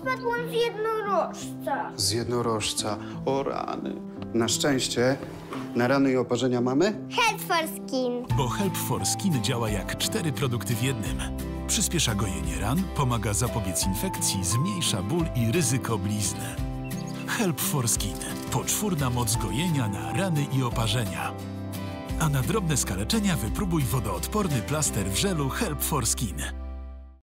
spadłam z jednorożca. Z jednorożca. O rany. Na szczęście na rany i oparzenia mamy? Help for Skin. Bo Help for Skin działa jak 4 produkty w jednym. Przyspiesza gojenie ran, pomaga zapobiec infekcji, zmniejsza ból i ryzyko blizny. Help for Skin. Poczwórna moc gojenia na rany i oparzenia. A na drobne skaleczenia wypróbuj wodoodporny plaster w żelu Help for Skin.